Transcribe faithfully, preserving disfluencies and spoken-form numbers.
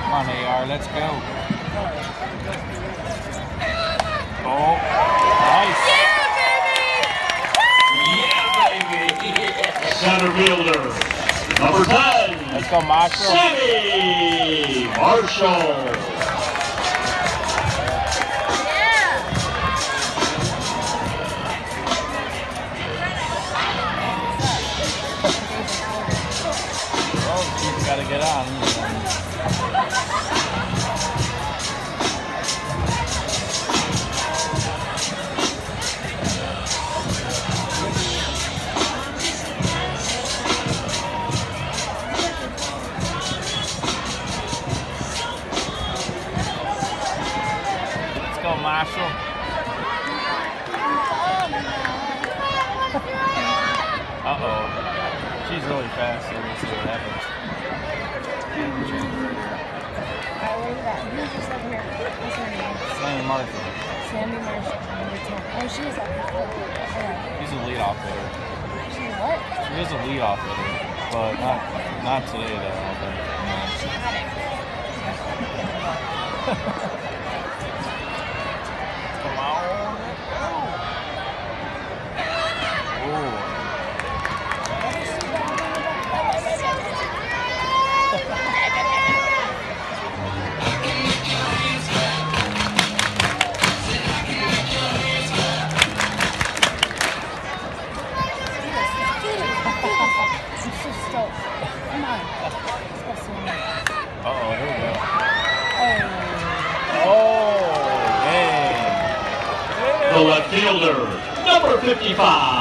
Come on, A R, let's go. Oh, nice. Yeah, baby! Center fielder, number ten. Let's go, Marshall. Sammy Marshall. Oh, she's got to get on. Let's go, Marshall. Uh-oh. She's really fast, so we'll see what happens. Alright, where you at? Who's just up here? What's her name? Sammy Marshall. Sammy Marshall, number ten. Oh, she is up here. Okay. She's a leadoff hitter. She's what? She is a leadoff hitter, but not not today though. I don't think. She had it. Come on. Oh. Come on. Let's go swim. Uh-oh, here we go. Oh. Oh, dang. The left fielder, number fifty-five.